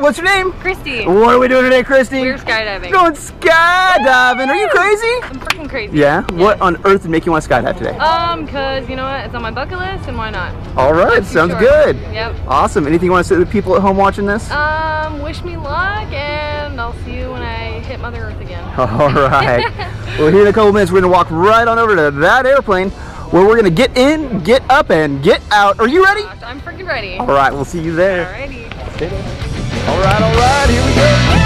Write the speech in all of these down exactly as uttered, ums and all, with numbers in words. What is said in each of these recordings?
what's your name? Christy. What are we doing today, Christy? We're skydiving. Going skydiving. Are you crazy? I'm freaking crazy. Yeah? yeah? What on earth would make you want to skydive today? Um, cause you know what? It's on my bucket list, and why not? All right, sounds sure. good. Yep. Awesome. Anything you want to say to the people at home watching this? Um, wish me luck, and I'll see you when I hit Mother Earth again. All right. Well, here in a couple minutes, we're going to walk right on over to that airplane where we're going to get in, get up, and get out. Are you ready? Gosh, I'm freaking ready. All right, we'll see you there. Alrighty. Stay there. All right, all right, here we go.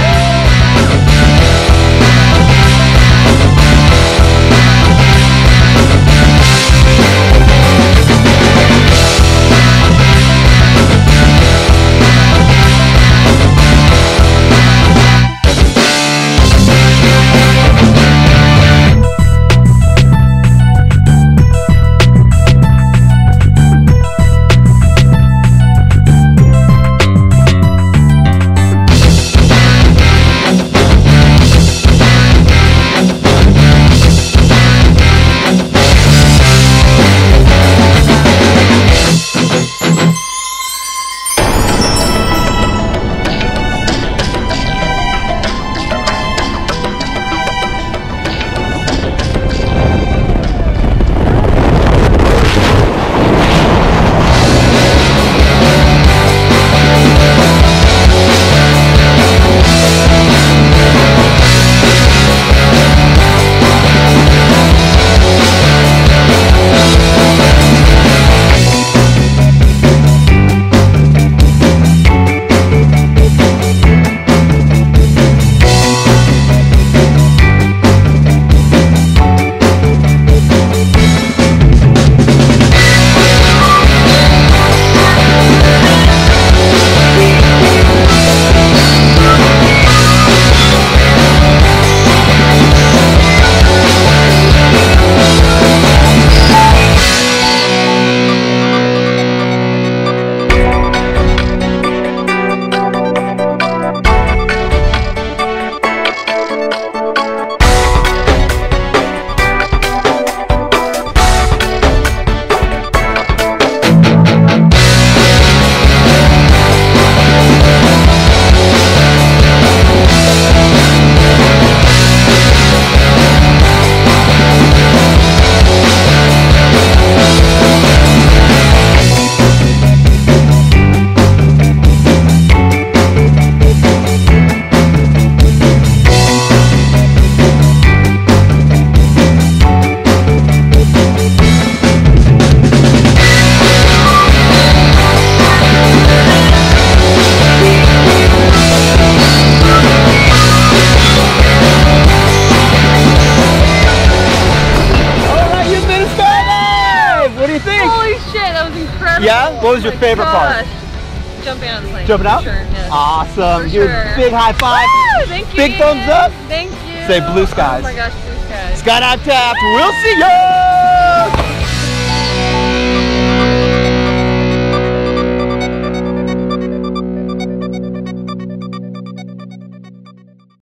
Yeah? What was your favorite gosh. part? Jumping out of the plane. Jumping out? Sure, yes. Awesome. For Give sure. a big high five. Woo! Thank you. Big thumbs up. Thank you. Say blue skies. Oh my gosh, blue skies. Skydive Taft. We'll see you.